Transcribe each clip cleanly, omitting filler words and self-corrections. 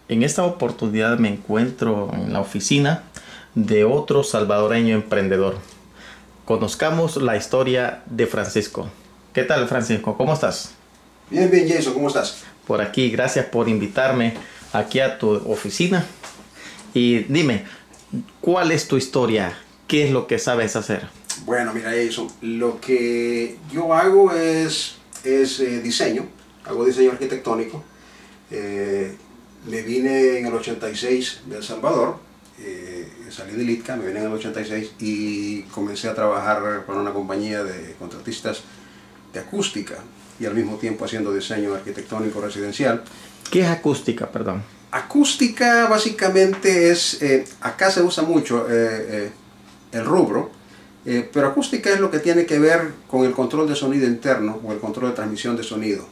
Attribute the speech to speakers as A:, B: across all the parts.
A: En esta oportunidad me encuentro en la oficina de otro salvadoreño emprendedor. Conozcamos la historia de Francisco. ¿Qué tal, Francisco? ¿Cómo estás?
B: Bien, bien, Jason, ¿cómo estás?
A: Por aquí, gracias por invitarme aquí a tu oficina. Y dime, ¿cuál es tu historia? ¿Qué es lo que sabes hacer?
B: Bueno, mira, Jason, lo que yo hago es diseño, hago diseño arquitectónico. Me vine en el 86 de El Salvador, salí de Litka, me vine en el 86 y comencé a trabajar para una compañía de contratistas de acústica y al mismo tiempo haciendo diseño arquitectónico residencial.
A: ¿Qué es acústica, perdón?
B: Acústica básicamente es, acá se usa mucho el rubro, pero acústica es lo que tiene que ver con el control de sonido interno o el control de transmisión de sonido.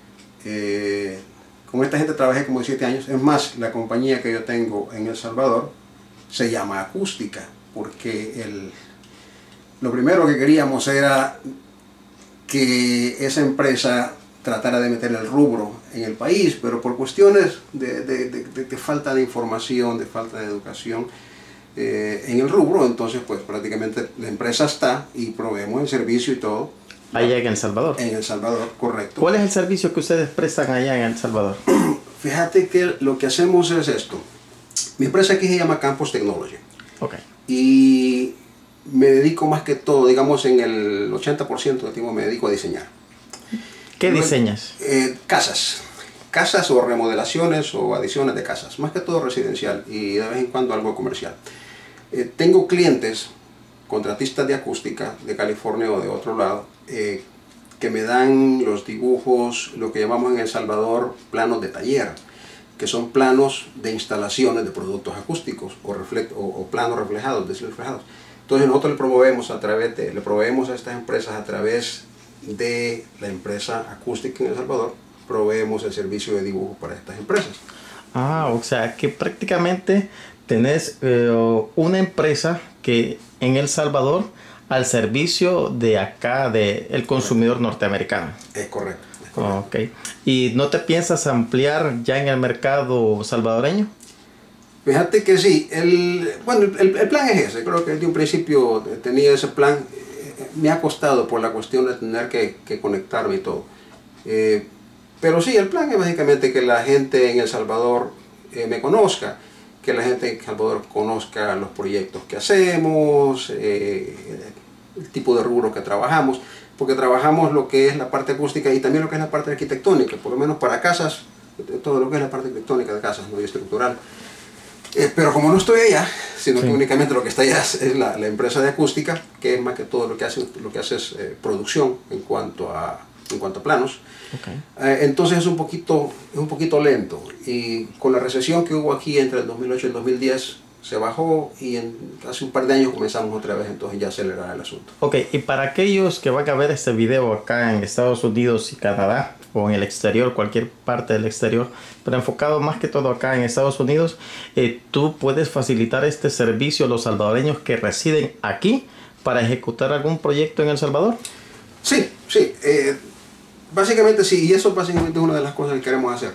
B: Con esta gente trabajé como 17 años, es más, la compañía que yo tengo en El Salvador se llama Acústica, porque lo primero que queríamos era que esa empresa tratara de meter el rubro en el país, pero por cuestiones de falta de información, de falta de educación en el rubro, entonces pues prácticamente la empresa está y proveemos el servicio y todo.
A: Allá en El Salvador.
B: En El Salvador, correcto.
A: ¿Cuál es el servicio que ustedes prestan allá en El Salvador?
B: Fíjate que lo que hacemos es esto. Mi empresa aquí se llama Campos Technology.
A: Ok.
B: Y me dedico más que todo, digamos en el 80% del tiempo me dedico a diseñar.
A: ¿Qué diseñas?
B: Casas o remodelaciones o adiciones de casas, más que todo residencial y de vez en cuando algo comercial. Tengo clientes, contratistas de acústica de California o de otro lado, que me dan los dibujos, lo que llamamos en El Salvador planos de taller, que son planos de instalaciones de productos acústicos o planos reflejados, reflejados. Entonces nosotros le proveemos a estas empresas a través de la empresa acústica en El Salvador, proveemos el servicio de dibujo para estas empresas.
A: Ah, o sea que prácticamente tenés una empresa que en El Salvador al servicio de acá, del consumidor norteamericano.
B: Es correcto.
A: Ok. ¿Y no te piensas ampliar ya en el mercado salvadoreño?
B: Fíjate que sí, el plan es ese, creo que desde un principio tenía ese plan, me ha costado por la cuestión de tener que conectarme y todo. Pero sí, el plan es básicamente que la gente en El Salvador me conozca, que la gente en El Salvador conozca los proyectos que hacemos, el tipo de rubro que trabajamos, porque trabajamos lo que es la parte acústica y también lo que es la parte arquitectónica, por lo menos para casas, todo lo que es la parte arquitectónica de casas, no y estructural. Pero como no estoy allá, sino que únicamente lo que está allá es la empresa de acústica, que es más que todo lo que hace es producción en cuanto a planos. Okay. Entonces es un poquito lento, y con la recesión que hubo aquí entre el 2008 y el 2010 se bajó y hace un par de años comenzamos otra vez entonces ya a acelerar el asunto.
A: Ok, y para aquellos que van a ver este video acá en Estados Unidos y Canadá o en el exterior, cualquier parte del exterior, pero enfocado más que todo acá en Estados Unidos, ¿tú puedes facilitar este servicio a los salvadoreños que residen aquí para ejecutar algún proyecto en El Salvador?
B: Sí, sí. Básicamente sí, y eso básicamente es una de las cosas que queremos hacer.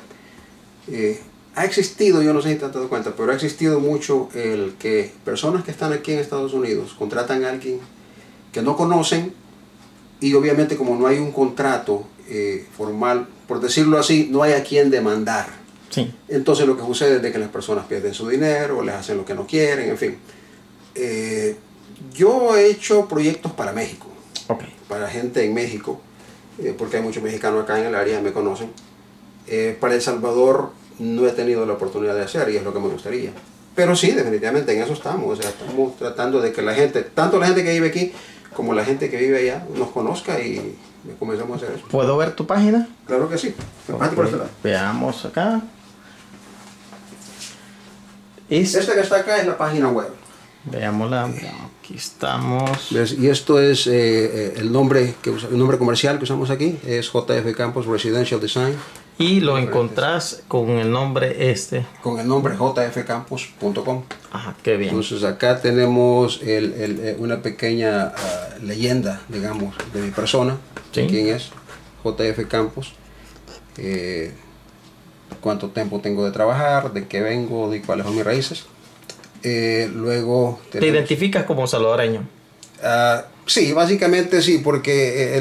B: Ha existido, yo no sé si te has dado cuenta, pero ha existido mucho el que personas que están aquí en Estados Unidos contratan a alguien que no conocen y obviamente como no hay un contrato formal, por decirlo así, no hay a quien demandar.
A: Sí.
B: Entonces lo que sucede es de que las personas pierden su dinero, les hacen lo que no quieren, en fin. Yo he hecho proyectos para México, para gente en México, porque hay muchos mexicanos acá en el área, me conocen. Para El Salvador no he tenido la oportunidad de hacer y es lo que me gustaría. Pero sí, definitivamente en eso estamos. O sea, estamos tratando de que la gente, tanto la gente que vive aquí como la gente que vive allá, nos conozca y comencemos a hacer eso.
A: ¿Puedo ver tu página?
B: Claro que sí.
A: Okay. Por este lado. Veamos acá.
B: Esta que está acá es la página web.
A: Veámosla. Aquí estamos.
B: ¿Ves? Y esto es el nombre comercial que usamos aquí. Es JF Campos Residential Design.
A: Y lo encontrás con el nombre
B: con el nombre jfcampos.com.
A: Ajá, qué bien.
B: Entonces acá tenemos una pequeña leyenda, digamos, de mi persona. ¿Sí? ¿Quién es? JF Campos. cuánto tiempo tengo de trabajar, de qué vengo, de cuáles son mis raíces. Luego
A: ¿Te identificas como salvadoreño?
B: Sí, básicamente sí, porque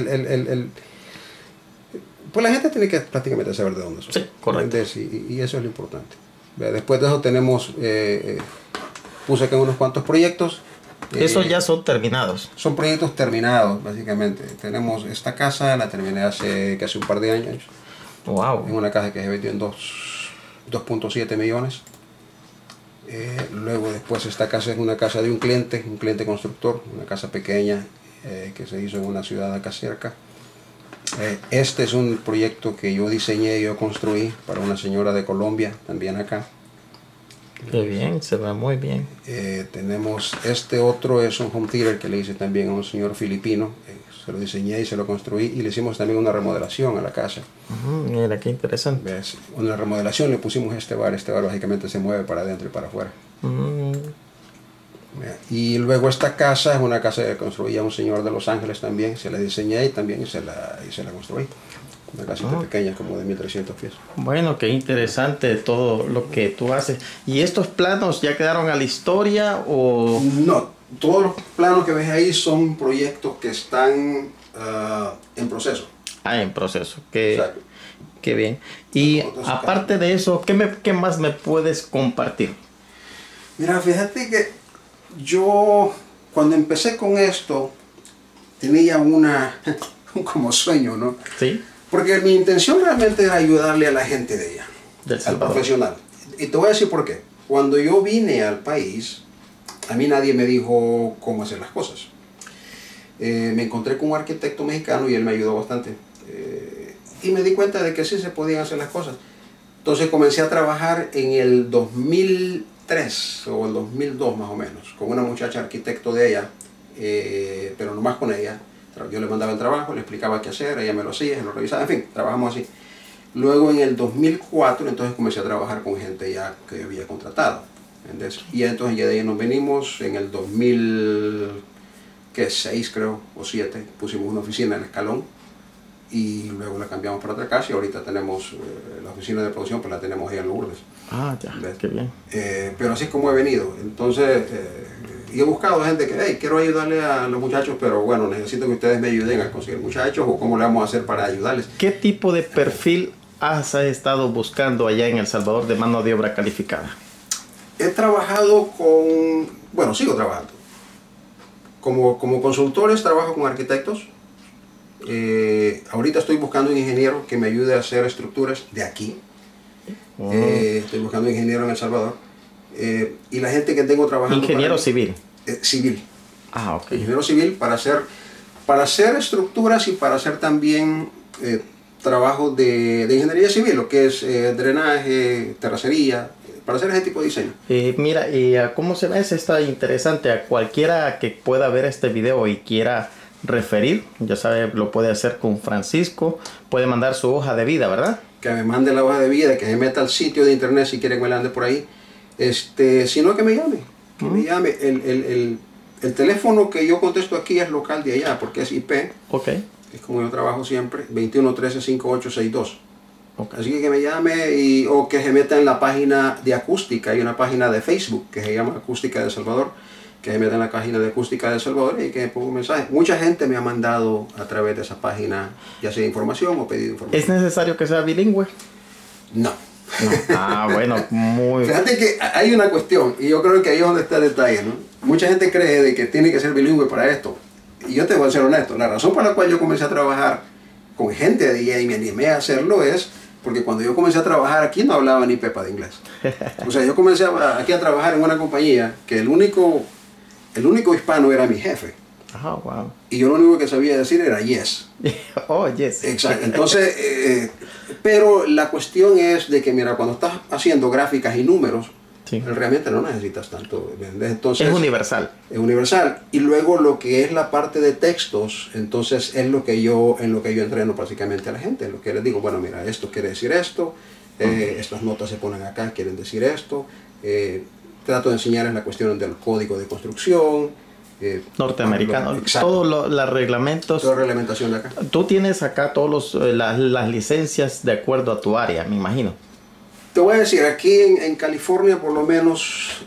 B: pues la gente tiene que prácticamente saber de dónde son.
A: Sí, correcto.
B: Y eso es lo importante. Después de eso tenemos, puse acá unos cuantos proyectos.
A: Esos ya son terminados.
B: Son proyectos terminados, básicamente. Tenemos esta casa, la terminé hace casi un par de años.
A: Wow.
B: En una casa que se vendió en 2.7 millones. Luego después esta casa es una casa de un cliente constructor, una casa pequeña que se hizo en una ciudad acá cerca. Este es un proyecto que yo diseñé y yo construí para una señora de Colombia, también acá.
A: Qué bien, se va muy bien.
B: Tenemos este otro, es un home theater que le hice también a un señor filipino. Se lo diseñé y se lo construí y le hicimos también una remodelación a la casa.
A: Mira, qué interesante.
B: ¿Ves? Una remodelación, le pusimos este bar básicamente se mueve para adentro y para afuera. Y luego esta casa es una casa que construía un señor de Los Ángeles también, se la diseñé y también se la construí. Una casita pequeña como de 1300 pies.
A: Bueno, qué interesante todo lo que tú haces. ¿Y estos planos ya quedaron a la historia o...?
B: No, todos los planos que ves ahí son proyectos que están en proceso.
A: En proceso. Qué bien. Y entonces, aparte de eso, ¿qué más me puedes compartir?
B: Mira, fíjate que yo cuando empecé con esto tenía un como sueño, ¿no?
A: Sí.
B: Porque mi intención realmente era ayudarle a la gente de allá, al profesional. Y te voy a decir por qué. Cuando yo vine al país, a mí nadie me dijo cómo hacer las cosas. Me encontré con un arquitecto mexicano y él me ayudó bastante. Y me di cuenta de que sí se podían hacer las cosas. Entonces comencé a trabajar en el 2003 o el 2002 más o menos, con una muchacha arquitecto de ella, pero nomás con ella. Yo le mandaba el trabajo, le explicaba qué hacer, ella me lo hacía, se lo revisaba, en fin, trabajamos así. Luego en el 2004 entonces comencé a trabajar con gente ya que yo había contratado. ¿Entendés? Y entonces ya de ahí nos venimos en el 2006 creo, o 2007, pusimos una oficina en Escalón y luego la cambiamos para otra casa y ahorita tenemos la oficina de producción, pues la tenemos ahí en Lourdes.
A: Ya, qué bien.
B: Pero así es como he venido. Entonces, y he buscado gente que, hey, quiero ayudarle a los muchachos, pero bueno, necesito que ustedes me ayuden a conseguir muchachos o cómo le vamos a hacer para ayudarles.
A: ¿Qué tipo de perfil has estado buscando allá en El Salvador de mano de obra calificada?
B: He trabajado sigo trabajando. Como consultores trabajo con arquitectos. Ahorita estoy buscando un ingeniero que me ayude a hacer estructuras de aquí. Estoy buscando un ingeniero en El Salvador. Y la gente que tengo trabajando...
A: ¿Ingeniero civil?
B: Civil.
A: Ok.
B: Ingeniero civil para hacer estructuras y para hacer también trabajo de ingeniería civil, lo que es drenaje, terracería, para hacer ese tipo de diseño.
A: Mira, ¿cómo se ve? Está interesante. A cualquiera que pueda ver este video y quiera referir, ya sabe, lo puede hacer con Francisco, puede mandar su hoja de vida, ¿verdad?
B: Que me mande la hoja de vida, que se meta al sitio de internet si quiere que me la ande por ahí. Si no, que me llame. Me llame. El teléfono que yo contesto aquí es local de allá, porque es IP.
A: Ok.
B: Es como yo trabajo siempre, 2113-5862.
A: Okay.
B: Así que me llame o que se meta en la página de acústica. Hay una página de Facebook que se llama Acústica de El Salvador, que se meta en la página de Acústica de El Salvador y que me ponga un mensaje. Mucha gente me ha mandado a través de esa página, ya sea información o pedido información.
A: ¿Es necesario que sea bilingüe?
B: No.
A: Bueno, muy...
B: Fíjate que hay una cuestión, y yo creo que ahí es donde está el detalle, ¿no? Mucha gente cree de que tiene que ser bilingüe para esto. Y yo te voy a ser honesto, la razón por la cual yo comencé a trabajar con gente de allá y me animé a hacerlo es porque cuando yo comencé a trabajar aquí no hablaba ni pepa de inglés. O sea, yo comencé aquí a trabajar en una compañía que el único hispano era mi jefe.
A: Wow.
B: Y yo lo único que sabía decir era yes.
A: Oh, yes.
B: Exacto. Entonces, pero la cuestión es de que, mira, cuando estás haciendo gráficas y números, sí, realmente no necesitas tanto. Entonces,
A: es universal.
B: Es universal. Y luego lo que es la parte de textos, entonces es en lo que yo entreno básicamente a la gente. Lo que les digo, bueno, mira, esto quiere decir esto, estas notas se ponen acá, quieren decir esto. Trato de enseñarles la cuestión del código de construcción.
A: Norteamericano, todos los reglamentos.
B: Toda reglamentación de acá.
A: Tú tienes acá todos las licencias de acuerdo a tu área, me imagino.
B: Te voy a decir, aquí en California por lo menos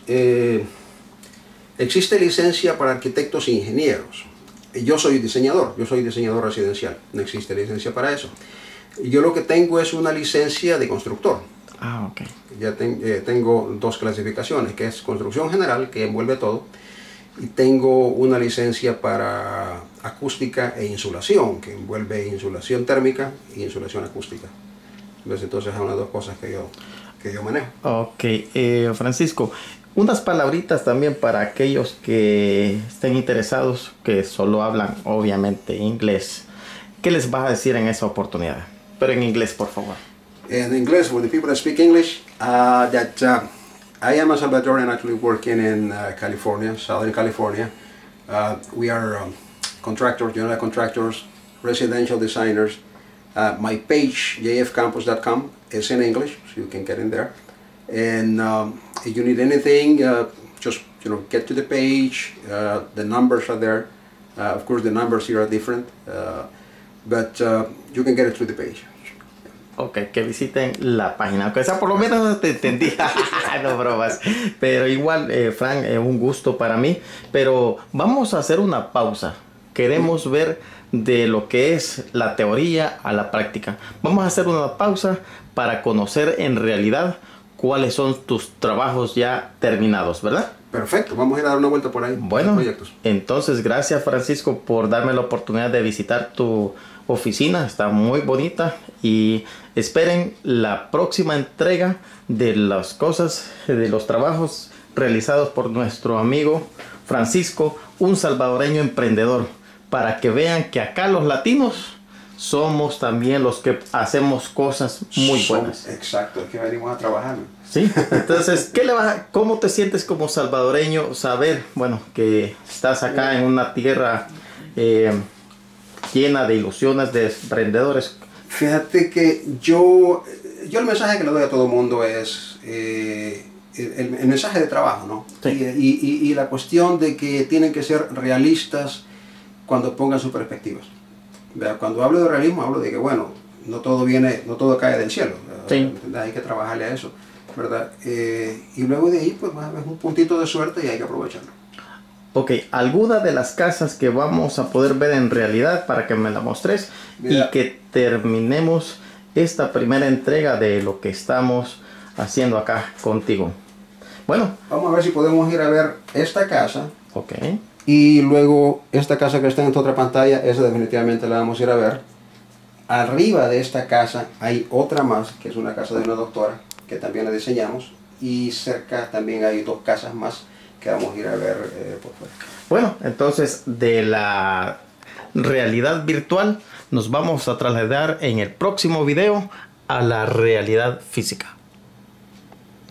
B: existe licencia para arquitectos e ingenieros. Yo soy diseñador residencial, no existe licencia para eso. Yo lo que tengo es una licencia de constructor.
A: Ah, ok.
B: Ya tengo dos clasificaciones, que es construcción general, que envuelve todo, y tengo una licencia para acústica e insulación, que envuelve insulación térmica e insulación acústica. Entonces son las dos cosas que yo manejo.
A: Ok, Francisco, unas palabritas también para aquellos que estén interesados, que solo hablan obviamente inglés. ¿Qué les vas a decir en esa oportunidad? Pero en inglés, por favor.
B: In English, for the people that speak English, I am a Salvadorian actually working in California, Southern California. We are contractors, general contractors, residential designers. My page, jfcampus.com, is in English, so you can get in there. And if you need anything, just get to the page. The numbers are there. Of course, the numbers here are different, but you can get it through the page.
A: Ok, que visiten la página, aunque sea por lo menos te entendí. No bromas, pero igual, Frank, es un gusto para mí, pero vamos a hacer una pausa. Queremos ver de lo que es la teoría a la práctica. Vamos a hacer una pausa para conocer en realidad cuáles son tus trabajos ya terminados, ¿verdad?
B: Perfecto, vamos a ir a dar una vuelta por ahí.
A: Bueno, entonces gracias, Francisco, por darme la oportunidad de visitar tu oficina. Está muy bonita y esperen la próxima entrega de las cosas, de los trabajos realizados por nuestro amigo Francisco, un salvadoreño emprendedor, para que vean que acá los latinos somos también los que hacemos cosas muy buenas.
B: Exacto, es que venimos a trabajar.
A: Sí, entonces, ¿cómo te sientes como salvadoreño saber, bueno, que estás acá en una tierra llena de ilusiones, de emprendedores?
B: Fíjate que yo el mensaje que le doy a todo el mundo es el mensaje de trabajo, ¿no?
A: Sí.
B: Y la cuestión de que tienen que ser realistas cuando pongan sus perspectivas. Cuando hablo de realismo, hablo de que, bueno, no todo cae del cielo.
A: Sí.
B: Hay que trabajarle a eso, ¿verdad? Y luego de ahí, pues, es un puntito de suerte y hay que aprovecharlo.
A: Ok, alguna de las casas que vamos a poder ver en realidad para que me la mostres. Mira. Y que terminemos esta primera entrega de lo que estamos haciendo acá contigo. Bueno.
B: Vamos a ver si podemos ir a ver esta casa.
A: Ok.
B: Y luego esta casa que está en esta otra pantalla, esa definitivamente la vamos a ir a ver. Arriba de esta casa hay otra más, que es una casa de una doctora, que también la diseñamos. Y cerca también hay dos casas más que vamos a ir a ver por fuera.
A: Bueno, entonces de la realidad virtual nos vamos a trasladar en el próximo video a la realidad física.